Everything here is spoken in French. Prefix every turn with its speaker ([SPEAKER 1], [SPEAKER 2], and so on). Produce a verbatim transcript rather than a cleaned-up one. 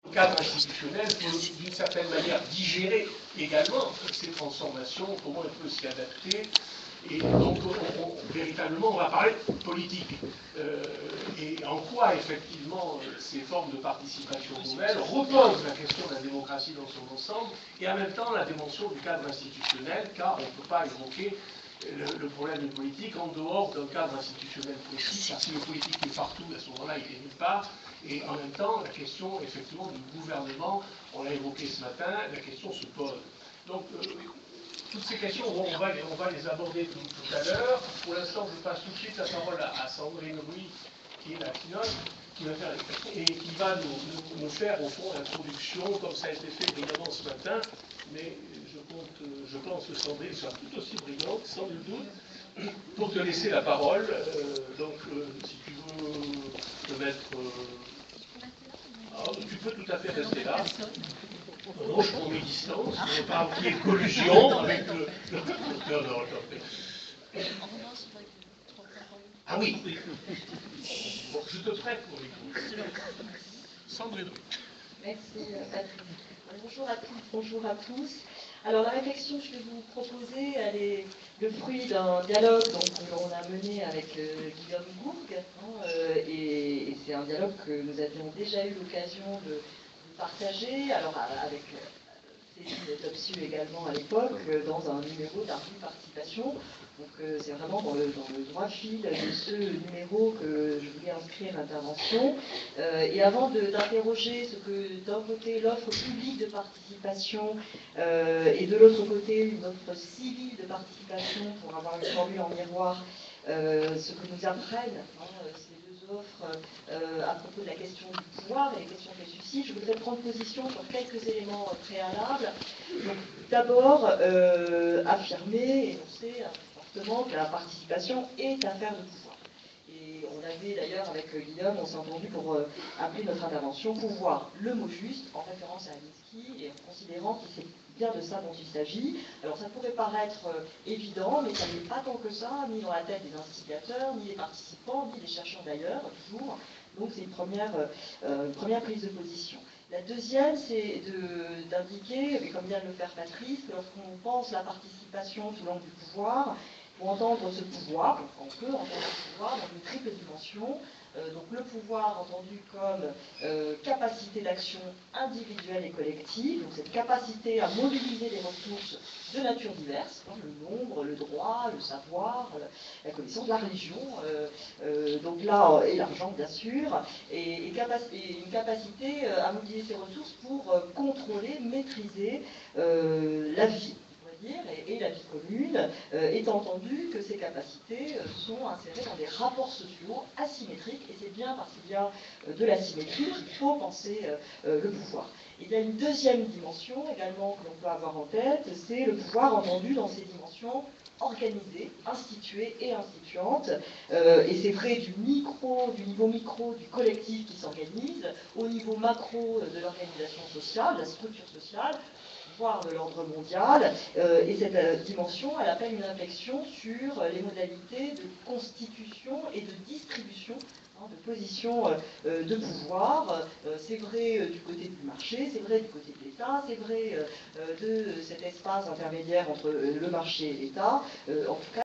[SPEAKER 1] Le cadre institutionnel peut d'une certaine manière digérer également ces transformations, comment il peut s'y adapter. Et donc, on, on, véritablement, on va parler de politique. Euh, et en quoi, effectivement, ces formes de participation nouvelles reposent la question de la démocratie dans son ensemble, et en même temps la dimension du cadre institutionnel, car on ne peut pas évoquer le, le problème de politique en dehors d'un cadre institutionnel précis, car si le politique est partout, à ce moment-là, il est nulle part. Et en même temps, la question, effectivement, du gouvernement, on l'a évoqué ce matin, la question se pose. Donc, euh, toutes ces questions, on va, on va les aborder tout, tout à l'heure. Pour l'instant, je passe tout de suite la parole à, à Sandrine Rouy, qui est la keynote, qui va faire et qui va nous, nous, nous faire, au fond, l'introduction, comme ça a été fait brillamment ce matin. Mais je, compte, je pense que Sandrine sera tout aussi brillante, sans nul doute, pour te laisser la parole. Euh, donc, euh, si tu veux te mettre... Euh, ah, tu peux tout à fait rester là. Moi, je prends mes distances, je ne pas qu'il y ait collusion avec le... Non, non, je Ah oui, oui. Bon, je te prête mon micro. Sandrine.
[SPEAKER 2] Merci, Patrick. Bonjour à toutes, bonjour à tous. Alors, la réflexion que je vais vous proposer, elle est le fruit d'un dialogue qu'on a mené avec euh, Guillaume Gourgue, hein, euh, et, et c'est un dialogue que nous avions déjà eu l'occasion de, de partager, alors avec euh, Céline Topsu également à l'époque, euh, dans un numéro d'Arvie Participation. Donc euh, c'est vraiment dans le, dans le droit fil de ce numéro que je voulais inscrire l'intervention. Euh, et avant d'interroger ce que d'un côté l'offre publique de participation euh, et de l'autre côté une offre civile de participation pour avoir une formule en miroir, euh, ce que nous apprennent hein, ces deux offres euh, à propos de la question du pouvoir et les questions qu'elles suscitent, je voudrais prendre position sur quelques éléments préalables. D'abord, euh, affirmer, énoncer fortement que la participation est affaire de pouvoir. Et on avait d'ailleurs avec Guillaume, on s'est entendu pour euh, appeler notre intervention pouvoir, le mot juste, en référence à Alinsky, et en considérant que c'est bien de ça dont il s'agit. Alors ça pourrait paraître euh, évident, mais ça n'est pas tant que ça, ni dans la tête des instigateurs, ni des participants, ni des chercheurs d'ailleurs, toujours. Donc c'est une première, euh, une première prise de position. La deuxième, c'est d'indiquer, comme vient de le faire Patrice, que lorsqu'on pense la participation sous l'angle du pouvoir, pour entendre ce pouvoir, on peut entendre ce pouvoir dans une triple dimension. Euh, donc le pouvoir entendu comme euh, capacité d'action individuelle et collective, donc cette capacité à mobiliser des ressources de nature diverse, hein, le nombre, le droit, le savoir, la connaissance, la religion, euh, euh, donc là, et l'argent bien sûr, et, et, capac et une capacité à mobiliser ces ressources pour euh, contrôler, maîtriser euh, la vie. Et, et la vie commune, euh, étant entendu que ces capacités euh, sont insérées dans des rapports sociaux asymétriques, et c'est bien parce qu'il y a euh, de l'asymétrie qu'il faut penser euh, euh, le pouvoir. Et il y a une deuxième dimension également que l'on peut avoir en tête, c'est le pouvoir entendu dans ces dimensions organisée, instituée et instituante, euh, et c'est vrai du micro, du niveau micro du collectif qui s'organise, au niveau macro de l'organisation sociale, de la structure sociale, voire de l'ordre mondial, euh, et cette euh, dimension, elle appelle une réflexion sur les modalités de constitution et de distribution hein, de positions euh, de pouvoir. Euh, c'est vrai euh, du côté du marché, c'est vrai du côté de l'État, c'est vrai euh, de cet espace intermédiaire entre le marché et l'État, euh, en tout cas